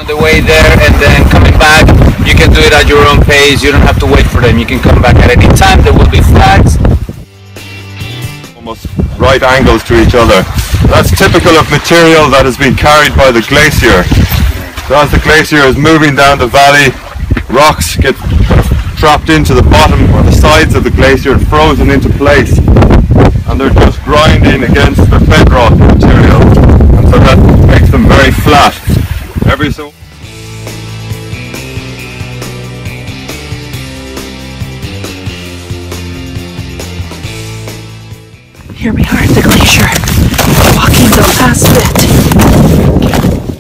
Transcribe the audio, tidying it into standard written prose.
on the way there, and then coming back, you can do it at your own pace. You don't have to wait for them. You can come back at any time. There will be flags. Almost right angles to each other. That's typical of material that has been carried by the glacier. So as the glacier is moving down the valley, rocks get trapped into the bottom or the sides of the glacier and frozen into place, and they're just grinding against the bedrock material, and so that makes them very flat. Every so Here we are at the glacier, walking the last bit.